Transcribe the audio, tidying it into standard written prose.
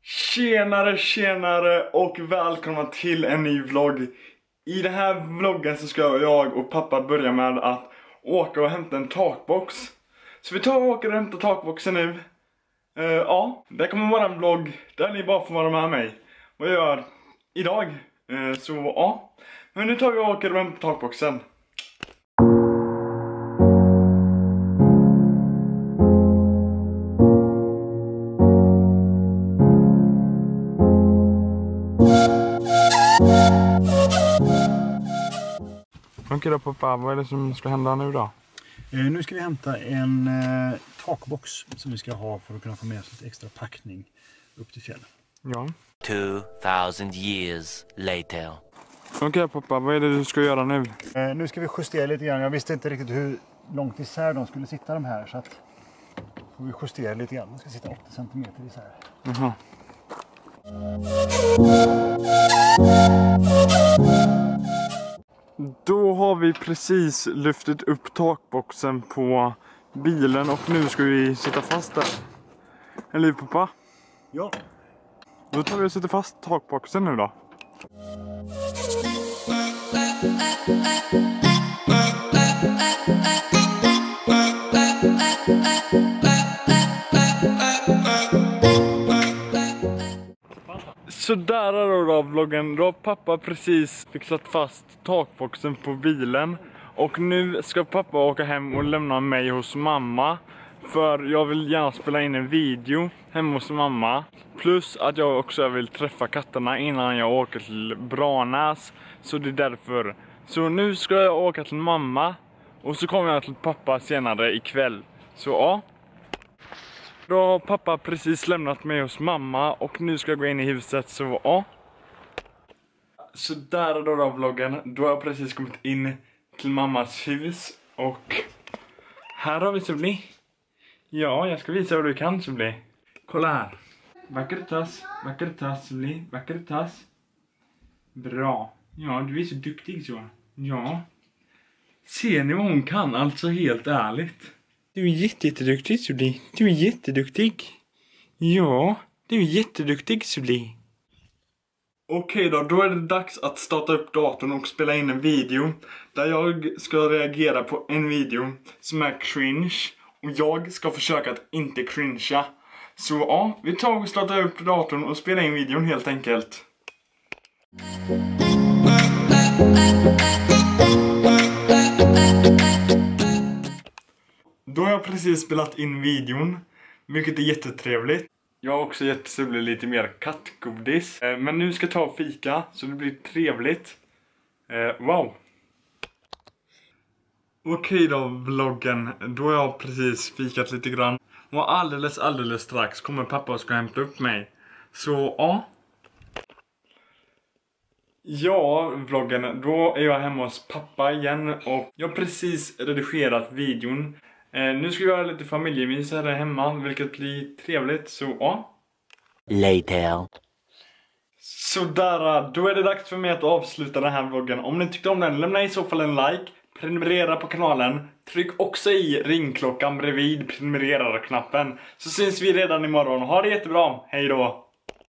Tjenare och välkomna till en ny vlogg. I den här vloggen så ska jag och pappa börja med att åka och hämta en takbox. Så vi tar och åker och hämtar takboxen nu. Ja, det kommer vara en vlogg där ni bara får vara med mig. Vad jag gör idag. Så ja, men nu tar vi och åker och hämtar takboxen. Okej då pappa, vad är det som ska hända nu då? Nu ska vi hämta en takbox som vi ska ha för att kunna få med oss lite extra packning upp till fjällen. Ja. 2000 years later. Okej pappa, vad är det du ska göra nu? Nu ska vi justera lite grann. Jag visste inte riktigt hur långt isär de skulle sitta de här, så att får vi justera lite grann. De ska sitta 80 cm isär. Jaha. Då har vi precis lyftit upp takboxen på bilen och nu ska vi sätta fast den. Eller hur pappa? Ja. Då tar vi och sätter fast takboxen nu då. Så där är då vloggen. Då har pappa precis fixat fast takboxen på bilen. Och nu ska pappa åka hem och lämna mig hos mamma. För jag vill gärna spela in en video hemma hos mamma. Plus att jag också vill träffa katterna innan jag åker till Branäs. Så det är därför. Så nu ska jag åka till mamma. Och så kommer jag till pappa senare ikväll. Så ja. Då har pappa precis lämnat mig hos mamma och nu ska jag gå in i huset, så ja. Så där är då vloggen. Då har jag precis kommit in till mammas hus och här har vi Subli. Ja, jag ska visa vad du kan Subli. Kolla här. Vackert Subli, vackert. Bra. Ja, du är så duktig så. Ja. Ser ni vad hon kan, alltså helt ärligt. Du är jätteduktig Subli. Du är jätteduktig. Ja, du är jätteduktig Subli. Okej då är det dags att starta upp datorn och spela in en video. Där jag ska reagera på en video som är cringe. Och jag ska försöka att inte cringea. Så ja, vi tar och startar upp datorn och spelar in videon helt enkelt. Då har jag precis spelat in videon, vilket är jättetrevligt. Jag har också gett Subli lite mer kattgodis. Men nu ska jag ta och fika, så det blir trevligt. Wow. Okej då vloggen, då har jag precis fikat lite grann. Och alldeles strax kommer pappa och ska hämta upp mig. Så ja. Ja vloggen, då är jag hemma hos pappa igen och jag har precis redigerat videon. Nu ska vi göra lite familjemys här hemma, vilket blir trevligt, så ja. Later. Så där, då är det dags för mig att avsluta den här vloggen. Om ni tyckte om den, lämna i så fall en like. Prenumerera på kanalen. Tryck också i ringklockan bredvid prenumerera-knappen. Så syns vi redan imorgon. Ha det jättebra, hej då!